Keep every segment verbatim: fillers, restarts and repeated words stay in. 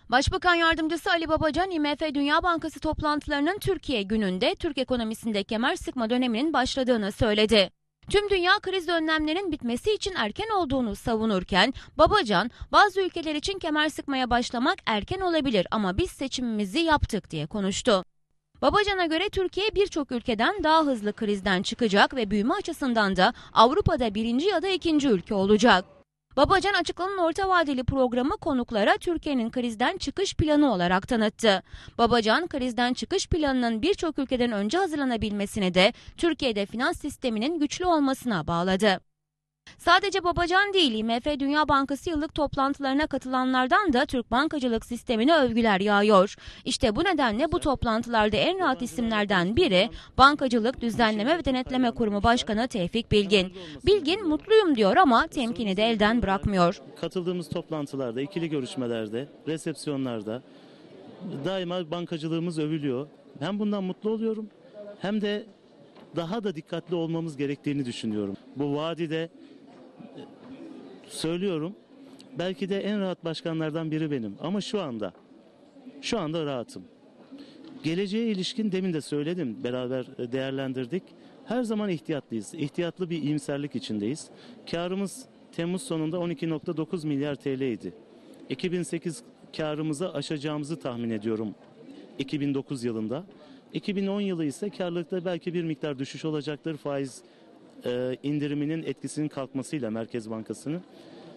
Başbakan Yardımcısı Ali Babacan, I M F Dünya Bankası toplantılarının Türkiye gününde Türk ekonomisinde kemer sıkma döneminin başladığını söyledi. Tüm dünya kriz önlemlerinin bitmesi için erken olduğunu savunurken, Babacan, bazı ülkeler için kemer sıkmaya başlamak erken olabilir ama biz seçimimizi yaptık diye konuştu. Babacan'a göre Türkiye birçok ülkeden daha hızlı krizden çıkacak ve büyüme açısından da Avrupa'da birinci ya da ikinci ülke olacak. Babacan açıklanan orta vadeli programı konuklara Türkiye'nin krizden çıkış planı olarak tanıttı. Babacan, krizden çıkış planının birçok ülkeden önce hazırlanabilmesini de Türkiye'de finans sisteminin güçlü olmasına bağladı. Sadece Babacan değil, I M F Dünya Bankası yıllık toplantılarına katılanlardan da Türk bankacılık sistemine övgüler yağıyor. İşte bu nedenle bu toplantılarda en rahat isimlerden biri Bankacılık Düzenleme ve Denetleme Kurumu Başkanı Tevfik Bilgin. Bilgin mutluyum diyor ama temkini de elden bırakmıyor. Katıldığımız toplantılarda, ikili görüşmelerde, resepsiyonlarda daima bankacılığımız övülüyor. Hem bundan mutlu oluyorum hem de daha da dikkatli olmamız gerektiğini düşünüyorum. Bu vadide söylüyorum, belki de en rahat başkanlardan biri benim ama şu anda şu anda rahatım. Geleceğe ilişkin demin de söyledim, beraber değerlendirdik. Her zaman ihtiyatlıyız. İhtiyatlı bir iyimserlik içindeyiz. Karımız Temmuz sonunda on iki nokta dokuz milyar T L idi. iki bin sekiz karımızı aşacağımızı tahmin ediyorum iki bin dokuz yılında. iki bin on yılı ise karlılıkta belki bir miktar düşüş olacaktır. Faiz e, indiriminin etkisinin kalkmasıyla Merkez Bankası'nın.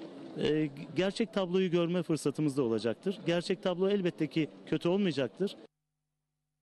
E, gerçek tabloyu görme fırsatımız da olacaktır. Gerçek tablo elbette ki kötü olmayacaktır.